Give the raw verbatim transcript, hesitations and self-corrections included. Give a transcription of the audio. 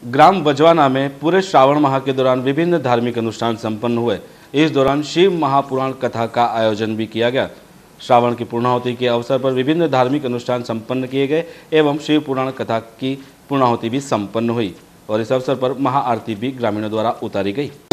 Gram बजवाना में पूरे श्रावण माह के दौरान विभिन्न धार्मिक अनुष्ठान संपन्न हुए। इस दौरान शिव महापुराण कथा का आयोजन भी किया गया। श्रावण की पूर्णाहुति के अवसर पर विभिन्न धार्मिक अनुष्ठान संपन्न किए गए एवं शिव पुराण कथा की पूर्णाहुति भी संपन्न हुई और इस अवसर पर महाआरती भी ग्रामीणों द्वारा उतारी गई।